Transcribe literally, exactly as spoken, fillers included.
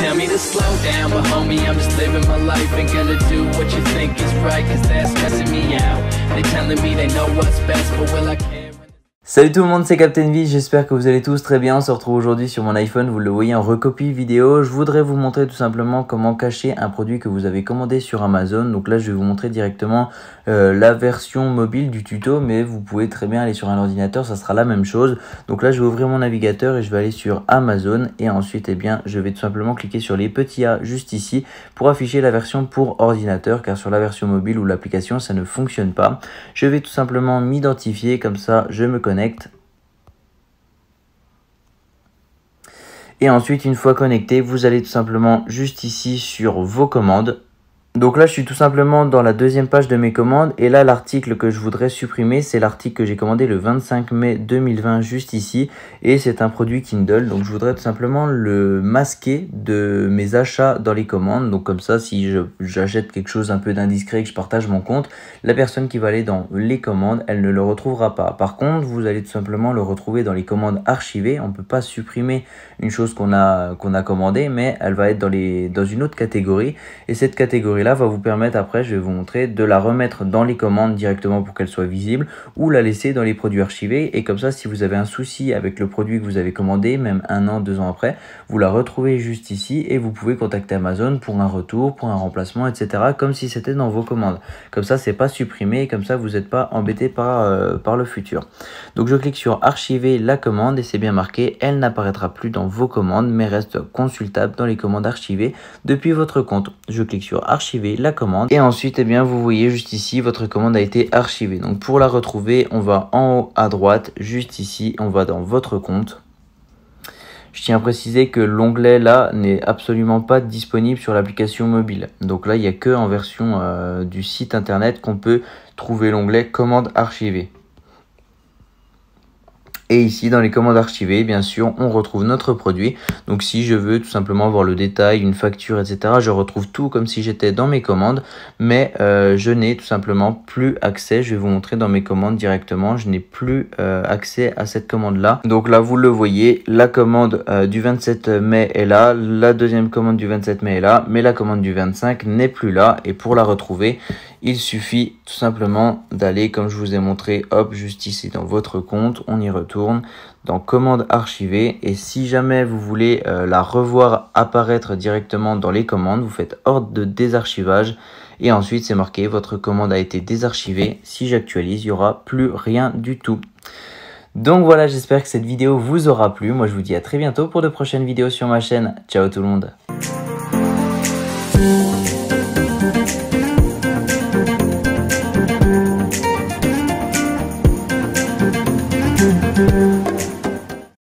tell me to slow down, but homie, I'm just living my life. Ain't gonna do what you think is right, cause that's stressing me out. They telling me they know what's best, but will I care? Salut tout le monde, c'est Captain V, j'espère que vous allez tous très bien. On se retrouve aujourd'hui sur mon iPhone, vous le voyez en recopie vidéo. Je voudrais vous montrer tout simplement comment cacher un produit que vous avez commandé sur Amazon. Donc là je vais vous montrer directement euh, la version mobile du tuto, mais vous pouvez très bien aller sur un ordinateur, ça sera la même chose. Donc là je vais ouvrir mon navigateur et je vais aller sur Amazon et ensuite eh bien, je vais tout simplement cliquer sur les petits A juste ici pour afficher la version pour ordinateur, car sur la version mobile ou l'application ça ne fonctionne pas. Je vais tout simplement m'identifier, comme ça je me connecte. Et ensuite, une fois connecté, vous allez tout simplement juste ici sur vos commandes. Donc là, je suis tout simplement dans la deuxième page de mes commandes. Et là, l'article que je voudrais supprimer, c'est l'article que j'ai commandé le vingt-cinq mai deux mille vingt, juste ici. Et c'est un produit Kindle. Donc je voudrais tout simplement le masquer de mes achats dans les commandes. Donc comme ça, si j'achète quelque chose un peu d'indiscret et que je partage mon compte, la personne qui va aller dans les commandes, elle ne le retrouvera pas. Par contre, vous allez tout simplement le retrouver dans les commandes archivées. On ne peut pas supprimer une chose qu'on a, qu'on a commandée, mais elle va être dans, les, dans une autre catégorie. Et cette catégorie-là va vous permettre, après je vais vous montrer, de la remettre dans les commandes directement pour qu'elle soit visible, ou la laisser dans les produits archivés. Et comme ça, si vous avez un souci avec le produit que vous avez commandé, même un an, deux ans après, vous la retrouvez juste ici et vous pouvez contacter Amazon pour un retour, pour un remplacement, et cetera. Comme si c'était dans vos commandes. Comme ça, c'est pas supprimé et comme ça, vous n'êtes pas embêté par, euh, par le futur. Donc je clique sur archiver la commande et c'est bien marqué, elle n'apparaîtra plus dans vos commandes mais reste consultable dans les commandes archivées depuis votre compte. Je clique sur archiver la commande et ensuite eh bien vous voyez juste ici votre commande a été archivée. Donc pour la retrouver, on va en haut à droite, juste ici, on va dans votre compte. Je tiens à préciser que l'onglet là n'est absolument pas disponible sur l'application mobile. Donc là il n'y a que en version euh, du site internet qu'on peut trouver l'onglet commande archivée. Et ici, dans les commandes archivées, bien sûr, on retrouve notre produit. Donc, si je veux tout simplement voir le détail, une facture, et cetera, je retrouve tout comme si j'étais dans mes commandes. Mais euh, je n'ai tout simplement plus accès. Je vais vous montrer dans mes commandes directement. Je n'ai plus euh, accès à cette commande-là. Donc là, vous le voyez, la commande euh, du vingt-sept mai est là. La deuxième commande du vingt-sept mai est là. Mais la commande du vingt-cinq n'est plus là. Et pour la retrouver, il suffit tout simplement d'aller, comme je vous ai montré, hop, juste ici dans votre compte, on y retourne, dans commande archivée. Et si jamais vous voulez euh, la revoir apparaître directement dans les commandes, vous faites ordre de désarchivage. Et ensuite, c'est marqué, votre commande a été désarchivée. Si j'actualise, il n'y aura plus rien du tout. Donc voilà, j'espère que cette vidéo vous aura plu. Moi, je vous dis à très bientôt pour de prochaines vidéos sur ma chaîne. Ciao tout le monde. Mm-hmm.